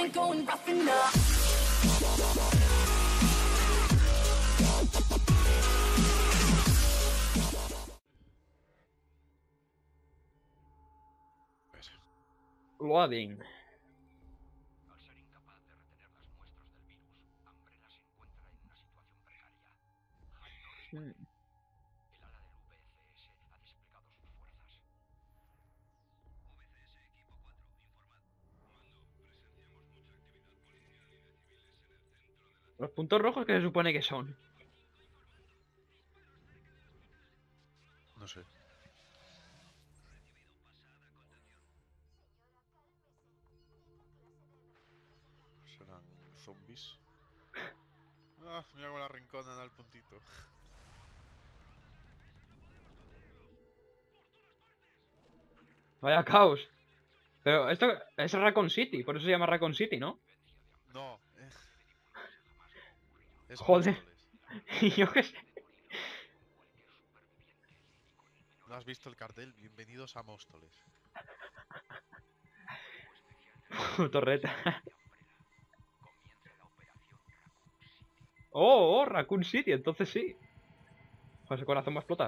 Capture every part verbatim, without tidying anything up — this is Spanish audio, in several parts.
Loading. Al ser incapaz de retener las muestras del virus, Umbrella se encuentra en una situación precaria. Hyde no responde. El ala del V C S ha desplegado sus fuerzas. V C S equipo cuatro, informad. Mando, presenciamos mucha actividad policial y de civiles en el centro de la... Los puntos rojos que se supone que son. No sé. Serán zombies. Ah, mira cómo la rincona da el puntito. Vaya caos. Pero esto es Raccoon City, por eso se llama Raccoon City, ¿no? No. eh. Es Joder. Móstoles. Y yo qué sé. ¿No has visto el cartel? Bienvenidos a Móstoles. Torreta. Oh, oh, Raccoon City, entonces sí. Joder, ese corazón va a explotar.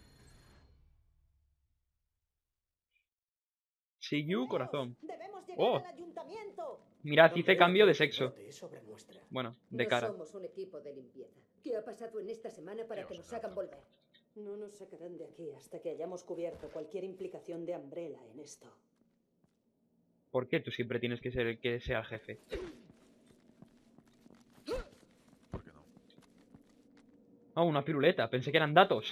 See you, corazón. Debemos llegar Oh. al ayuntamiento. Mirad, hice cambio de sexo. Sobre nuestra. Bueno, de No cara. somos un equipo de limpieza. ¿Qué ha pasado en esta semana para que nos hagan volver? No nos sacarán de aquí hasta que hayamos cubierto cualquier implicación de Umbrella en esto. ¿Por qué tú siempre tienes que ser el que sea el jefe? ¿Por qué no? Oh, una piruleta. Pensé que eran datos.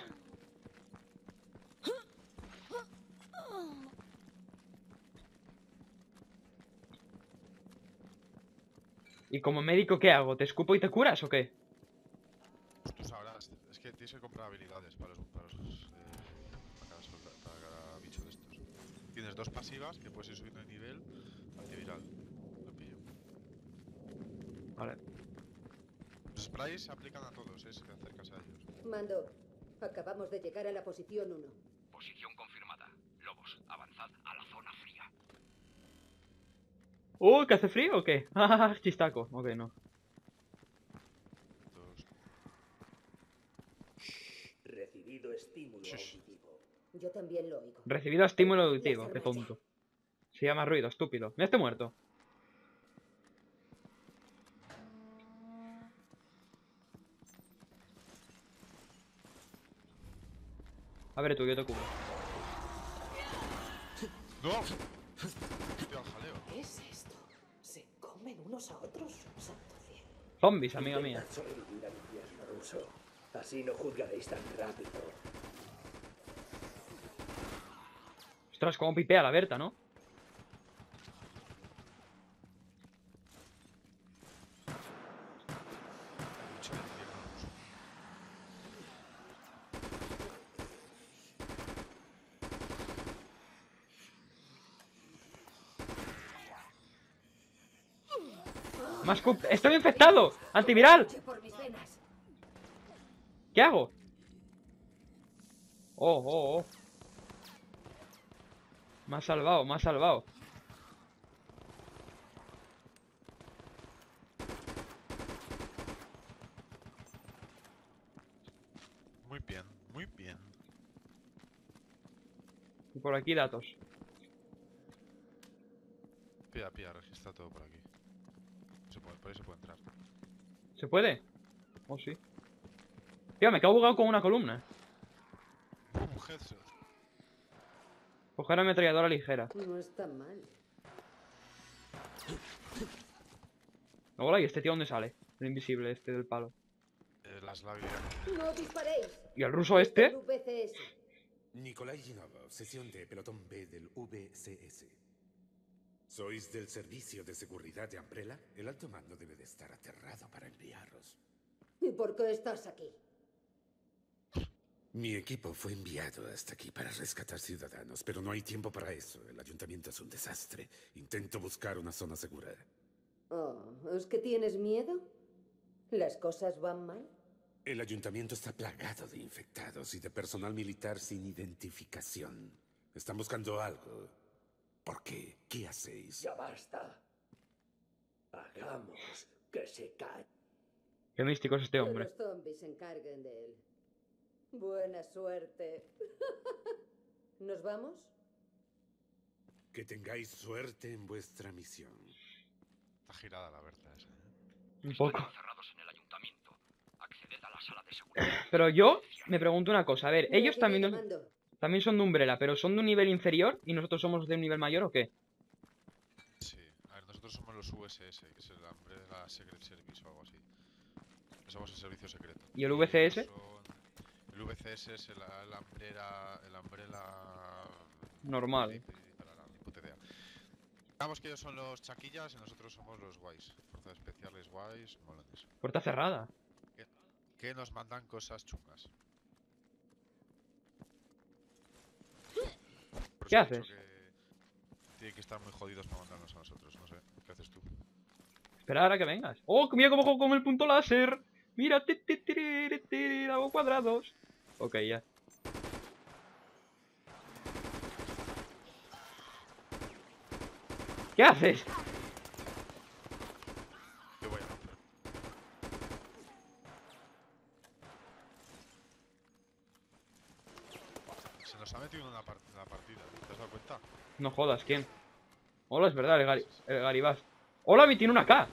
¿Y como médico qué hago? ¿Te escupo y te curas o qué? Pues tú sabrás. Es que tienes que comprar habilidades para los... Para, los, eh, para, cada, solda- para cada bicho de estos. Tienes dos pasivas que puedes ir subiendo de nivel. Antiviral. Lo pillo. Vale. Los sprays se aplican a todos, eh, si te acercas a ellos. Mando, acabamos de llegar a la posición uno. Posición confirmada. Lobos, avanzad a la zona fría. Oh, ¿que hace frío o qué? Ah, chistaco. Ok, no. Dos. Recibido estímulo Shush. auditivo. Yo también lo oigo. Recibido estímulo auditivo. Qué tonto. Se llama ruido, estúpido. Mira, estoy muerto. A ver tú, yo te cubro. ¡No! Hostia, al jaleo. ¿Qué es esto? ¿Se comen unos a otros? Santo cielo. Zombies, amiga mía. Intentad sobrevivir al invierno ruso. Así no juzgaréis tan rápido. Ostras, cómo pipea la Berta, ¿no? Bicho de invierno ruso. Más cup- ¡Estoy infectado! ¡Antiviral! Luche por mis venas. ¿Qué hago? Oh, oh, oh. Me ha salvado, me ha salvado. Muy bien, muy bien. Y por aquí datos. Pilla, pilla, registra todo por aquí. Se puede, por ahí se puede entrar. ¿Se puede? Oh, sí. Tío, me quedo bugado con una columna. Un headshot. Coger ametralladora ligera. No está mal. Hola, ¿y este tío dónde sale? El invisible este del palo. Eh, las labias. ¡No disparéis! ¿Y el ruso este? El V C S. Nikolai Ginova, sesión de pelotón B del V C S. ¿Sois del servicio de seguridad de Umbrella? El alto mando debe de estar aterrado para enviaros. ¿Y por qué estás aquí? Mi equipo fue enviado hasta aquí para rescatar ciudadanos, pero no hay tiempo para eso. El ayuntamiento es un desastre. Intento buscar una zona segura. Oh, ¿es que tienes miedo? ¿Las cosas van mal? El ayuntamiento está plagado de infectados y de personal militar sin identificación. Están buscando algo. ¿Por qué? ¿Qué hacéis? Ya basta. Hagamos que se calle. Qué místico es este Que hombre. los zombies se encarguen de él. Buena suerte. ¿Nos vamos? Que tengáis suerte en vuestra misión. Está girada la Berta esa, ¿eh? Un poco. Encerrados en el ayuntamiento. Acceded a la sala de seguridad. Pero yo me pregunto una cosa. A ver, ellos Recibe también, nos- comando. también son de Umbrella, pero ¿son de un nivel inferior y nosotros somos de un nivel mayor o qué? Sí. A ver, nosotros somos los U S S, que es el Umbrella Secret Service o algo así. Somos el servicio secreto. ¿Y el V C S? ellos son- El V C S es el, el Umbrella... El Umbrella... Normal. Ni puta idea. Digamos que ellos son los chaquillas y nosotros somos los guays. Fuerzas especiales guays, molones. Puerta cerrada. Que nos mandan cosas chungas. Por ¿Qué eso he dicho haces? que tienen que estar muy jodidos para mandarnos a nosotros. No sé, ¿qué haces tú? Espera ahora que vengas. ¡Oh, mira cómo juego con el punto láser! ¡Mira! Ti, ti, tiri, tiri, hago cuadrados. Ok, ya. ¿Qué haces? Te voy a romper. Se nos ha metido en una par- en la partida, ¿te has dado cuenta? No jodas, ¿quién? Hola, es verdad, el, Gari el Garibas. ¡Hola, mi tiene una K!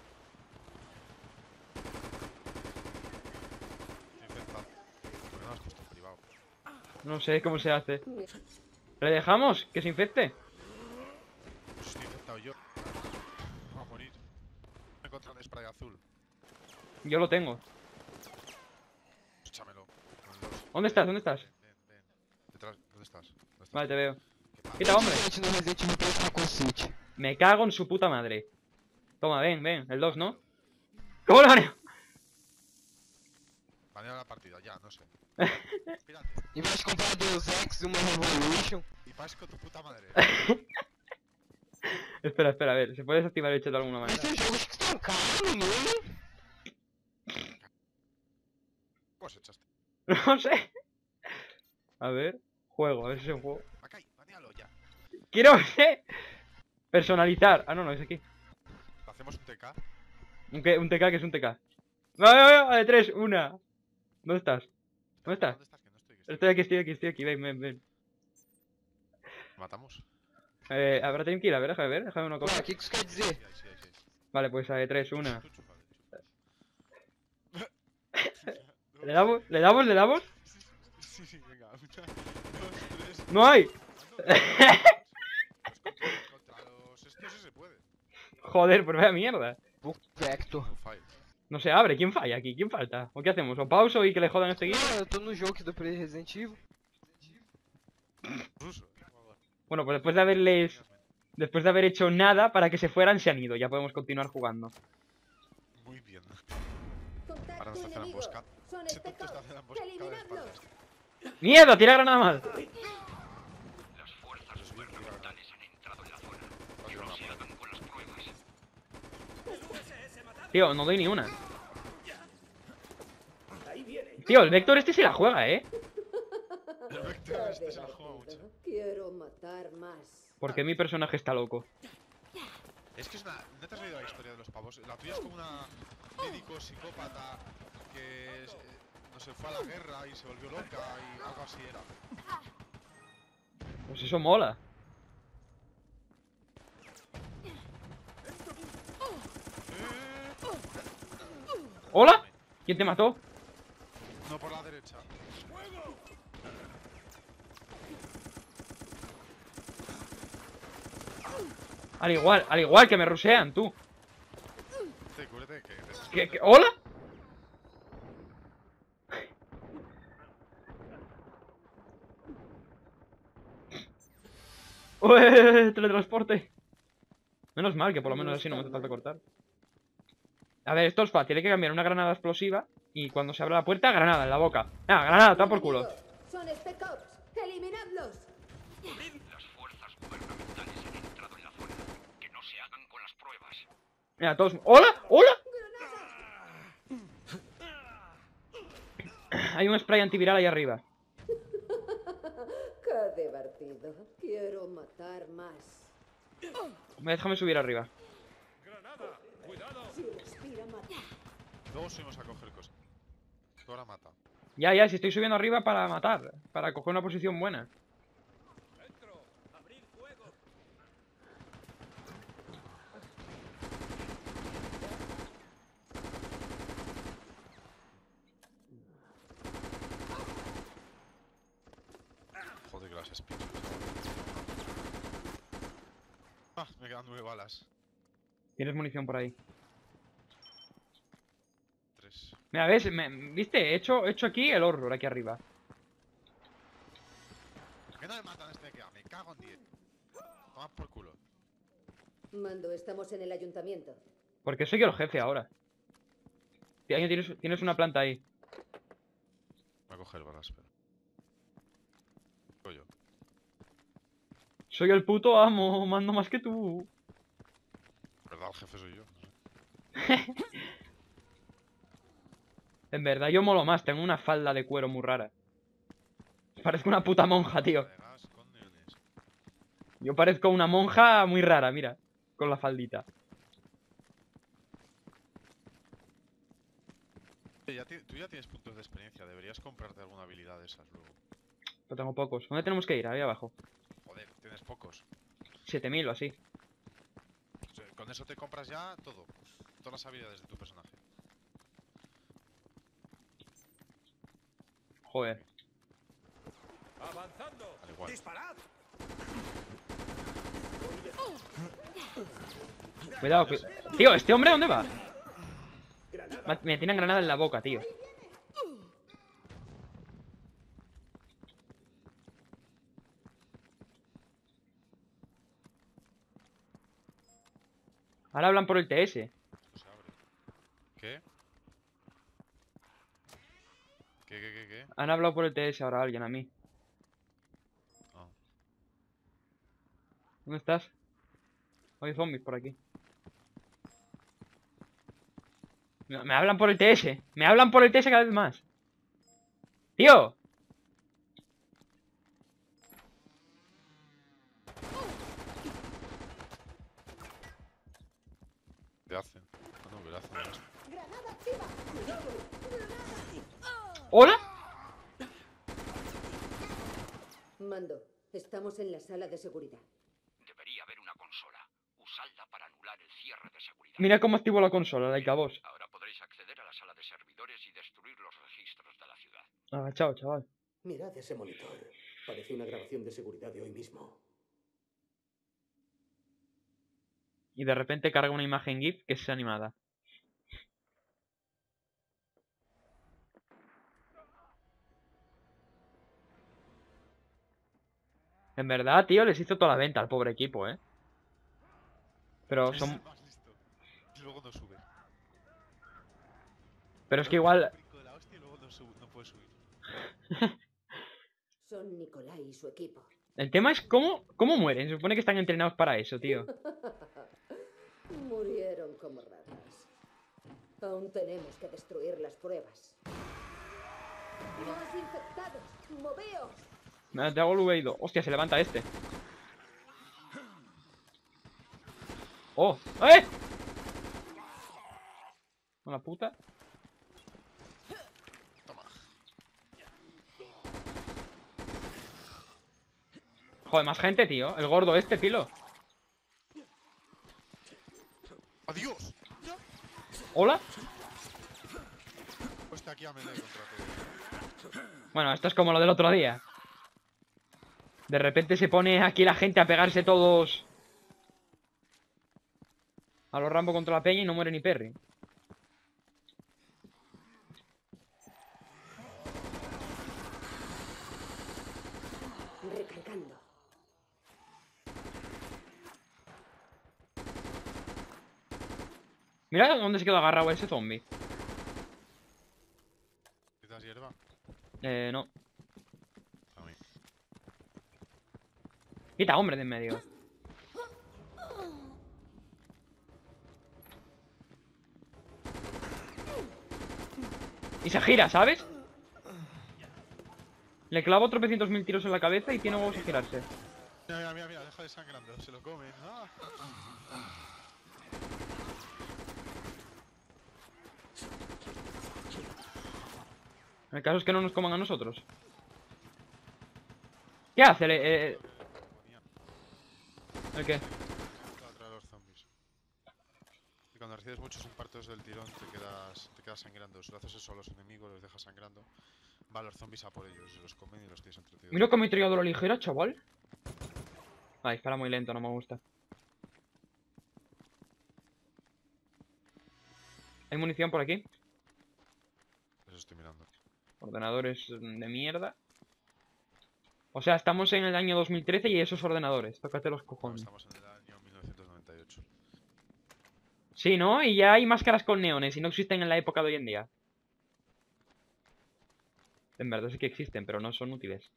Estoy infectado. ¿Por qué no lo has puesto en privado? No sé cómo se hace. ¿Le dejamos? ¿Que se infecte? Pues estoy infectado yo. Voy a morir. Me encontré un spray azul. Yo lo tengo. Pues échamelo. Con los- ¿Dónde estás? ¿Dónde estás? Ven, ven, ven. Detrás, ¿dónde estás? ¿Dónde estás? Vale, te veo. ¿Qué pasa? Quita, hombre. no Resident Evil três Raccoon City. Me cago en su puta madre. Toma, ven, ven. El dos, ¿no? ¿Cómo lo baneo? Banea la partida, ya, no sé. Espérate. Em vez de comprar Deus Ex e uma Revolution, Y vas con tu puta madre. Espera, espera, a ver. ¿Se puede desactivar el chat de alguna manera? esses jogos que estão caros, menino. ¿Cómo se echaste? No sé. A ver. Juego, a ver si es un juego. Acá, banealo ya. Quiero, sé. Personalizar. Ah, no, no, es aquí. Hacemos un T K. Un, que- un T K que es un T K. Vale, vale, vale, tres, una. ¿Dónde estás? ¿Dónde estás? ¿Dónde estás? Que no estoy. Que estoy. Estoy aquí, estoy aquí, estoy aquí. Ven, ven, ven. Matamos. Eh, habrá time kill, a ver, déjame ver, déjame una Ué, cosa. o que que isso quer Sí, dizer? ahí, sí, ahí, sí. Vale, pues a tres, una. Tú chúpale, ¿Le damos? ¿Le damos? ¿Le damos? Sí, sí, venga. Una, dos, tres. ¡No hay! Pues contra, contra los estos sí se puede. Joder, pues vaya mierda. Vector. No fire. No se abre, ¿quién falla aquí? ¿Quién falta? ¿O qué hacemos? ¿O pauso y que le jodan este guía? Não, eu tô no jogo aqui do Play Resident Evil. Ruso. Bueno, pues después de haberles... Después de haber hecho nada para que se fueran, se han ido. Ya podemos continuar jugando. Muy bien. Contacto Ahora nos hacen la enemigo. emboscada. Son Ese tonto está especos. haciendo la emboscada de Eliminadlos. espaldas. ¡Mierda! ¡Tira granada mal! Las fuerzas gubernamentales han entrado en la zona. Que no se hagan con las pruebas. Tío, no doy ni una. Ahí viene. Tío, el Vector este se la juega, ¿eh? El Qué Vector este se la juega mucho. divertido. Quiero matar más. Porque mi personaje está loco. Es que es una. ¿No te has leído la historia de los pavos? La tuya es como una médico psicópata que es- eh, no sé, fue a la guerra y se volvió loca y algo así era. Pues eso mola. ¿Hola? ¿Quién te mató? No por la derecha. Al igual, al igual que me rusean, tú. Te cúbrete que. te- ¿Qué, qué? ¿Hola? ¡Ué! Teletransporte. Menos mal que por lo menos así no me hace falta cortar. A ver, esto es fácil. Hay que cambiar una granada explosiva. Y cuando se abra la puerta, granada en la boca. Ah, granada, está por culo. Enemigo. Son Spec Ops. Eliminadlos. Las fuerzas gubernamentales han entrado en la zona. Que no se hagan con las pruebas. Mira, todos... ¡Hola! ¡Hola! Hay un spray antiviral ahí arriba. Qué divertido. Quiero matar más. Déjame subir arriba. Si respira, mata. Luego subimos a coger cosas. Tú ahora mata. Ya, ya, si estoy subiendo arriba para matar. Para coger una posición buena. Joder, que las espinas. Ah, me quedan nueve balas. Tienes munición por ahí. Tres. Mira, ¿ves? Me- ¿Viste? He hecho, he hecho aquí el horror, aquí arriba. Que no me matan este que me cago en diez. Toma por culo. Mando, estamos en el ayuntamiento. Porque soy yo el jefe ahora. Tía, Tienes, tienes una planta ahí. Voy a coger balas, pero. Soy yo. Soy el puto amo, mando más que tú. ¿Verdad? El jefe soy yo. No sé. En verdad, yo molo más, tengo una falda de cuero muy rara. Parezco una puta monja, tío. De gas con neones. Yo parezco una monja muy rara, mira. Con la faldita. Eh, ya ti- tú ya tienes puntos de experiencia. Deberías comprarte alguna habilidad de esas luego. Pero tengo pocos. ¿Dónde tenemos que ir? Ahí abajo. Joder, tienes pocos. siete mil o así. O sea, con eso te compras ya todo. Todas las habilidades de tu personaje. Joder. Al igual. Cuidado, cuidado. Tío, ¿este hombre dónde va? Ma- Me tienen granada en la boca, tío. Ahora hablan por el T S. Esto se abre. ¿Qué? ¿Qué, qué, qué, qué? Han hablado por el T S ahora alguien a mí. Ah. ¿Dónde estás? Hay zombies por aquí. Me, me hablan por el T S. Me hablan por el T S cada vez más. ¡Tío! ¿Qué hacen? Ah, no, ¿qué hacen? ¡Granada activa! ¡Cuidado! ¿Hola? Mando, estamos en la sala de seguridad. Debería haber una consola. Usadla para anular el cierre de seguridad. Mira cómo activo la consola, like a vos. Ahora podréis acceder a la sala de servidores y destruir los registros de la ciudad. Agachado, chaval. Mirad ese monitor. Parece una grabación de seguridad de hoy mismo. Y de repente carga una imagen GIF que es animada. En verdad, tío, les hizo toda la venta al pobre equipo, ¿eh? Pero Es son... el más listo. Y luego no sube. Pero es que igual... Brinco de la hostia y luego no, sube, no puede subir. Son Nicolai y su equipo. El tema es cómo, cómo mueren. Se supone que están entrenados para eso, tío. Murieron como ratas. Aún tenemos que destruir las pruebas. ¡Más infectados! ¡Moveos! Me te hago el V I dos. Hostia, se levanta este. ¡Oh! ¡Eh! Una puta. Joder, más gente, tío. El gordo este, pilo. ¡Adiós! ¿Hola? Hostia, aquí a melee contra todo. Bueno, esto es como lo del otro día. De repente se pone aquí la gente a pegarse todos a los Rambo contra la peña y no muere ni Perry. Recargando. Mira dónde se quedó agarrado ese zombie. ¿Quitas hierba? Eh, no. A mí. Quita, hombre, de en medio. Y se gira, ¿sabes? Le clavo tropecientos mil tiros en la cabeza y tiene huevos a girarse. Mira, mira, mira, mira, deja de sangrando, se lo comen. ¡Ah! El caso es que no nos coman a nosotros. ¿Qué hace? Le- eh, ¿El qué? Para atraer a los zombies. Y cuando recibes muchos impactos del tirón te quedas, te quedas sangrando. Si lo haces eso a los enemigos, los dejas sangrando, van los zombies a por ellos, se los comen y los tienes entretenidos. Mira cómo he tirado la ligera, chaval. Ah, dispara muy lento, no me gusta. ¿Hay munición por aquí? Eso estoy mirando. Ordenadores de mierda. O sea, estamos en el año dos mil trece y esos ordenadores. Tócate los No, cojones. estamos en el año mil novecientos noventa y ocho. Sí, ¿no? Y ya hay máscaras con neones y no existen en la época de hoy en día. En verdad sí que existen, pero no son útiles.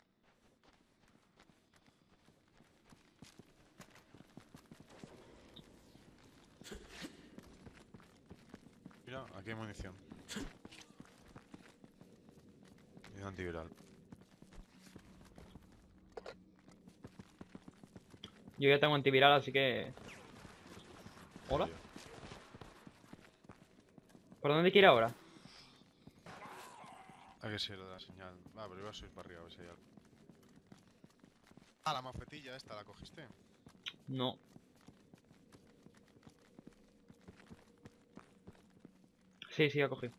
Mira, aquí hay munición. Y un antiviral. Yo ya tengo antiviral, así que... ¿Hola? Tío. ¿Por dónde quiere ahora? Ah, que sí, lo de la señal. Ah, pero iba a subir para arriba a ver si hay algo. Ah, la mafetilla esta, ¿la cogiste? No. Sí, sí, la cogí.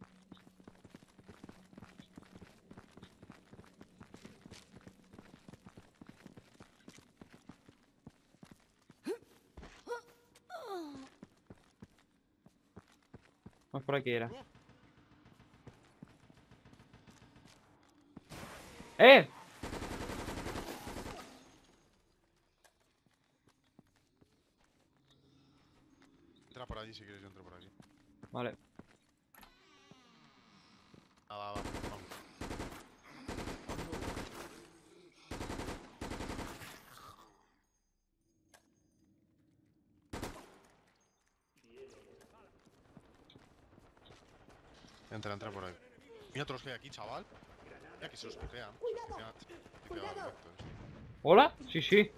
Más por aquí era. ¡Eh! Entra por allí si quieres, yo entro por aquí. Vale. Ah, va, va, vamos. Entra, entra por ahí. Mira otros que hay aquí, chaval. Mira que se los piquean. ¡Cuidado! Se los piquean. ¡Cuidado! Piquean directos. ¿Hola? Sí, sí.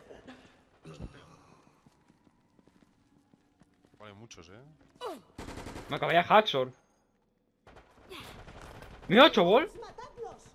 Vale, muchos, eh. Me acabé de Haxor. ¡Mira, chaval! ¡Matadlos!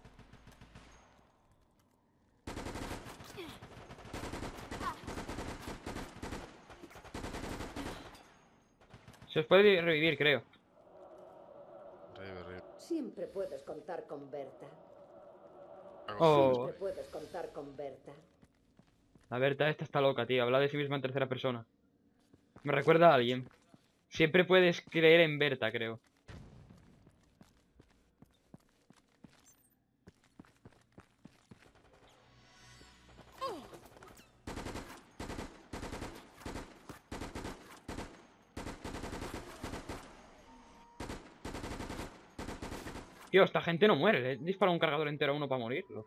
Se os puede revivir, creo. Revive, revive. Siempre puedes contar con Berta. Oh. Siempre puedes contar con Berta. La Berta esta está loca, tío. Habla de sí misma en tercera persona. Me recuerda a alguien. Siempre puedes creer en Berta, creo. Tío, esta gente no muere. Le dispara un cargador entero a uno para morirlo.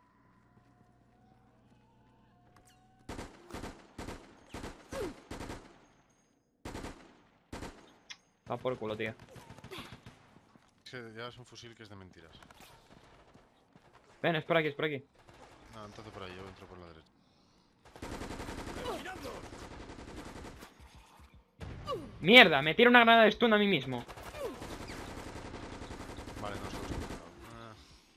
Va por culo, tío. Es que ya es un fusil que es de mentiras. Ven, es por aquí, es por aquí. No, entonces por ahí, yo entro por la derecha. ¡Mierda! Me tiro una granada de stun a mí mismo. Vale, no, solo se me ha quedado. Ah.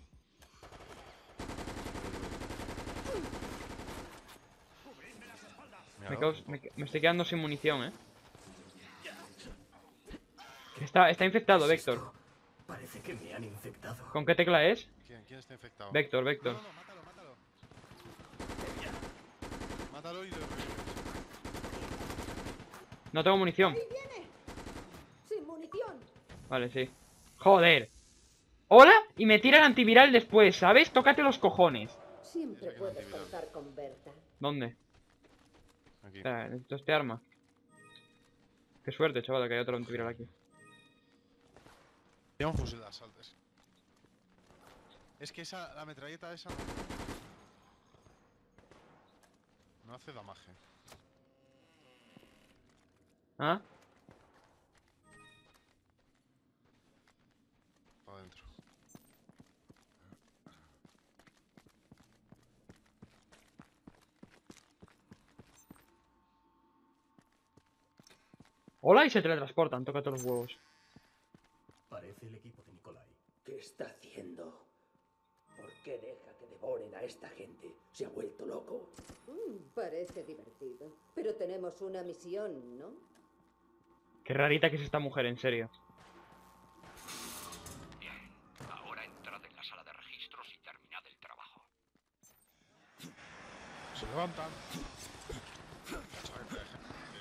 Me ha Me, dado, caus- me, me estoy quedando sin munición, eh. Está, está infectado, Vector. Parece que me han infectado. ¿Con qué tecla es? ¿Quién, ¿Quién está infectado? Vector, No, Vector. no, no, mátalo, mátalo. Mátalo y lo revives. No tengo munición. ¡Ahí viene! ¡Sin munición! Vale, sí. Joder. ¿Hola? Y me tira el antiviral después, ¿sabes? Tócate los cojones. Siempre Esa que no puedes antiviral. contar con Berta. Aquí. ¿Dónde? Espera, necesito este arma. Qué suerte, chaval, que hay otro antiviral aquí. Lleva un fusil de asalto. Es- Es que esa, la metralleta esa no... No hace damaje. ¿Ah? Para adentro. Hola, y se teletransportan, tócate los huevos. Parece el equipo de Nikolai. ¿Qué está haciendo? ¿Por qué deja que devoren a esta gente? Se ha vuelto loco. Mm, parece divertido. Pero tenemos una misión, ¿no? Qué rarita que es esta mujer, en serio. Bien, ahora entrad en la sala de registros y terminad el trabajo. Se levantan. Mucha gente, eh,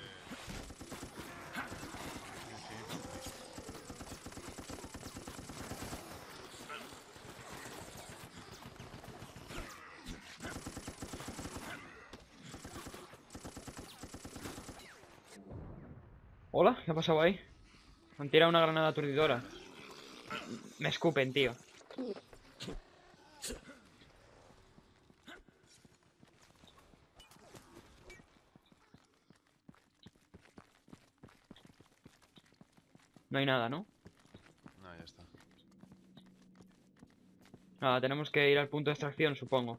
Hola, ¿qué ha pasado ahí? Me han tirado una granada aturdidora. Me escupen, tío. No hay nada, ¿no? No, ya está. Nada, tenemos que ir al punto de extracción, supongo.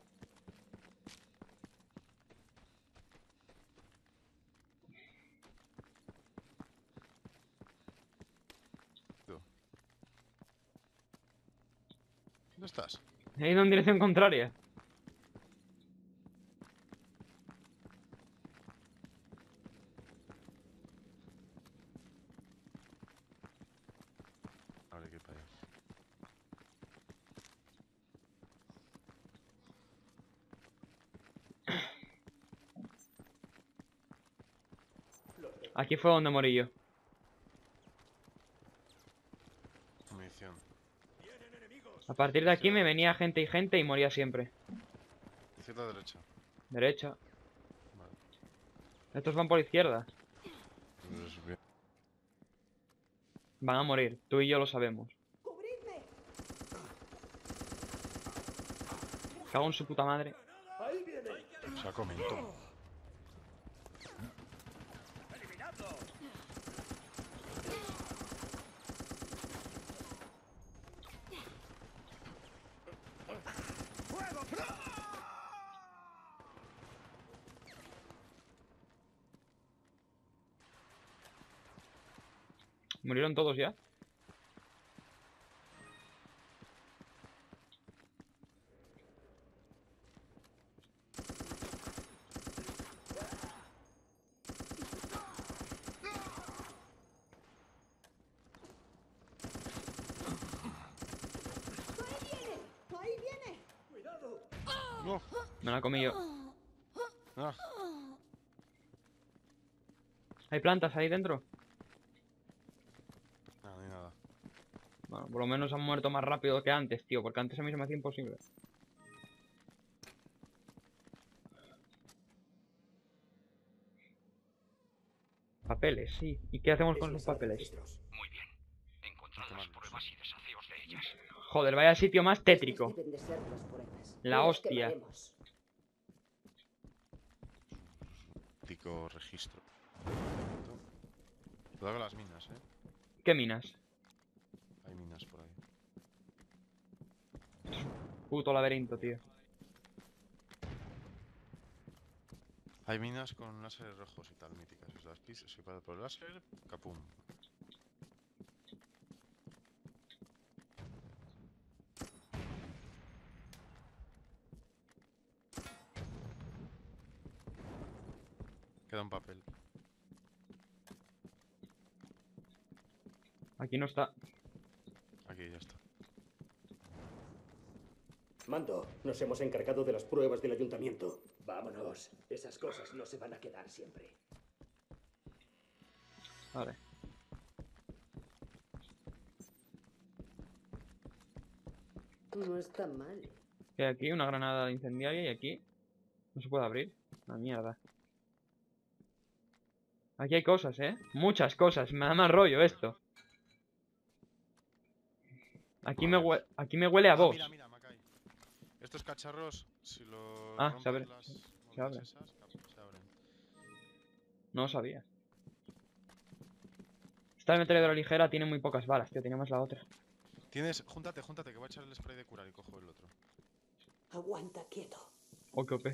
Tú. ¿Dónde estás? He ido en dirección contraria. Ahora que para allá. Aquí fue donde morí yo. Munición. A partir de aquí me venía gente y gente y moría siempre. Izquierda o derecha. Derecha. Vale. Estos van por izquierda. Pues bien. Van a morir. Tú y yo lo sabemos. ¡Cubridme! Cago en su puta madre. ¡Ahí viene! Se ha comido. ¿Murieron todos ya? ¡Ahí viene! No. Me la comí yo. Ah, ¿Hay plantas ahí dentro? no, ni nada. Bueno, por lo menos han muerto más rápido que antes, tío. Porque antes a mí se me hacía imposible. Papeles, sí. ¿Y qué hacemos con los papeles? Muy bien. Encontrad las pruebas y deshaceos de ellas. Joder, vaya sitio más tétrico. Estas deben de ser las pruebas. La Las hostia. quemaremos. Tico registro. Cuidado con las minas, eh. ¿Qué minas? Hay minas por ahí. Puto laberinto, tío. Hay minas con láseres rojos y tal, míticas. Si las pisas, si para por el láser, capum. Queda un papel. Aquí no está. Aquí ya está. Mando, nos hemos encargado de las pruebas del ayuntamiento. Vámonos. Esas cosas no se van a quedar siempre. Vale. No está mal. Y aquí una granada incendiaria y aquí no se puede abrir. La mierda. Aquí hay cosas, ¿eh? Muchas cosas. Me da mal rollo esto. Aquí me, hue aquí me huele a Ah, vos. mira, mira, Macay. Estos cacharros, si los Ah, rompes se abre. las Se moldes abre. esas, cap- se abren. No lo sabía. Esta ametralladora ligera tiene muy pocas balas, tío. Tenía más la otra. Tienes, júntate, júntate, que voy a echar el spray de curar y cojo el otro. Aguanta quieto. Ok, ok.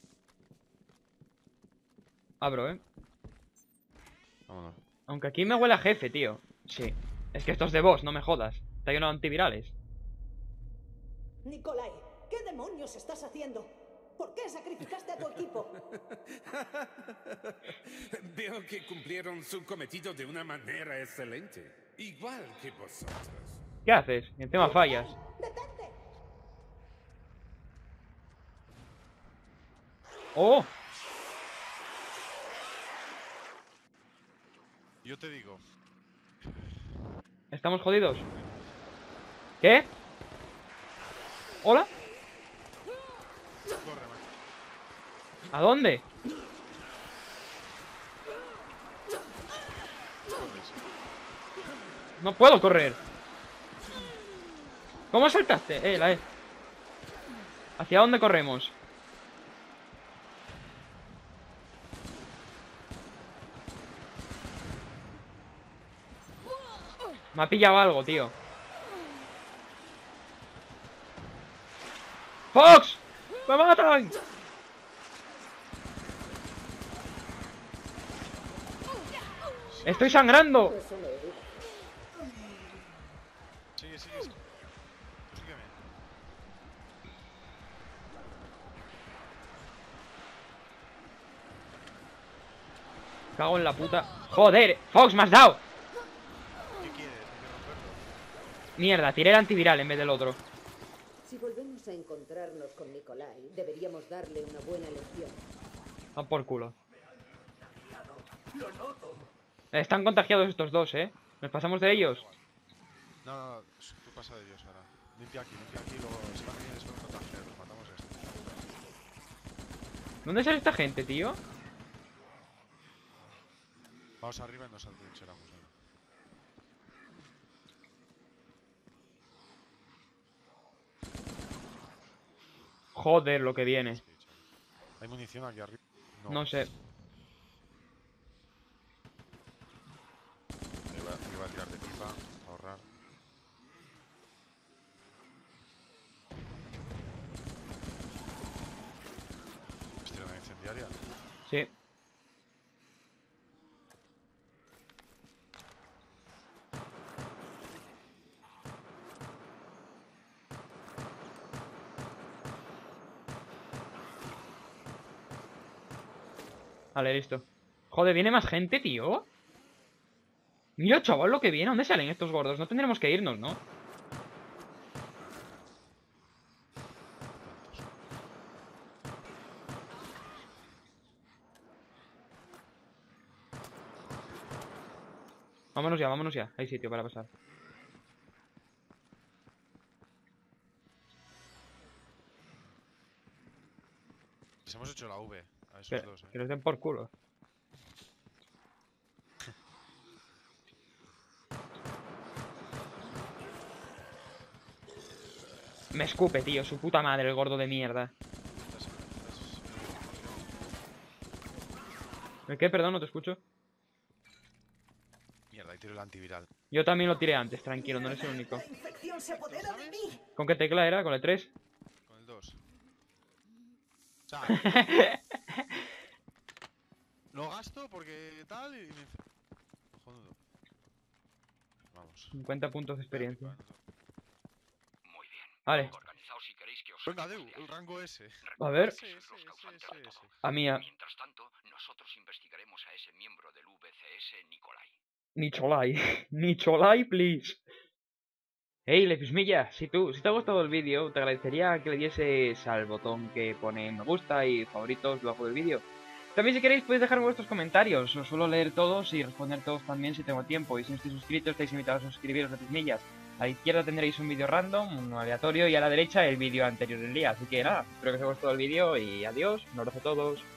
Abro, ¿eh? Vámonos. Aunque aquí me huele a jefe, tío. Sí. Es que esto es de boss, no me jodas. Está lleno de antivirales. Nikolai, ¿qué demonios estás haciendo? ¿Por qué sacrificaste a tu equipo? Veo que cumplieron su cometido de una manera excelente. Igual que vosotros. ¿Qué haces? Encima fallas. ¡Detente! ¡Oh! Yo te digo. Estamos jodidos. ¿Qué? ¿Hola? Corre, man. ¿A dónde? Corres. No puedo correr. ¿Cómo saltaste? Eh, la E. ¿Hacia dónde corremos? Me ha pillado algo, tío. ¡Fox! ¡Me matan! ¡Estoy sangrando! Eso me evita. Sigue, sigue. sigue. Tú sígueme. Cago en la puta. ¡Joder! ¡Fox, me has dado! ¿Qué quieres? ¿Hay que romperlo? Mierda, tiré el antiviral en vez del otro. Si volvemos a encontrarnos con Nikolai, deberíamos darle una buena lección. Va por culo. Están contagiados estos dos, ¿eh? Nos pasamos de ellos. No, no, no. Tú pasa de Dios ahora. Limpia aquí, limpia aquí. Luego se van a venir después contagiar. Los matamos a este. ¿Dónde sale esta gente, tío? Vamos arriba y nos atrincheramos. ¿Eh? Joder, lo que viene. ¿Hay munición aquí arriba? No sé. Me voy a, me voy a tirar de pipa, ahorrar. ¿Estoy una incendiaria? Sí. Vale, listo. Joder, ¿viene más gente, tío? Mira, chaval, lo que viene. ¿Dónde salen estos gordos? No tendremos que irnos, ¿no? Vámonos ya, vámonos ya. Hay sitio para pasar. Les hemos hecho la V a esos Que, dos, eh. que les den por culo. Me escupe, tío. Su puta madre, el gordo de mierda. Estás- estás- ¿El qué? Perdón, no te escucho. Mierda, ahí tiro el antiviral. Yo también lo tiré antes, tranquilo, no eres el único. La infección se apodera de mí. ¿Con qué tecla era? ¿Con el tres? Con el dos. O sea, lo gasto porque tal y me... infe- Joder. Vamos. cincuenta puntos de experiencia. Muy bien. Vale, Organizaos si queréis que os... Venga, Deu, el rango S. a ver. S, S, S, S, S. A mía. Mientras tanto, nosotros investigaremos a ese miembro del V C S, Nikolai. Nicholai. Nicholai, please. Hey, Lefismilla, si tú, si te ha gustado el vídeo, te agradecería que le dieses al botón que pone me gusta y favoritos debajo del vídeo. También si queréis podéis dejarme vuestros comentarios, os suelo leer todos y responder todos también si tengo tiempo. Y si no estáis suscritos, estáis invitados a suscribiros, Lefismillas. A la izquierda tendréis un vídeo random, uno aleatorio, y a la derecha el vídeo anterior del día. Así que nada, espero que os haya gustado el vídeo y adiós, un abrazo a todos.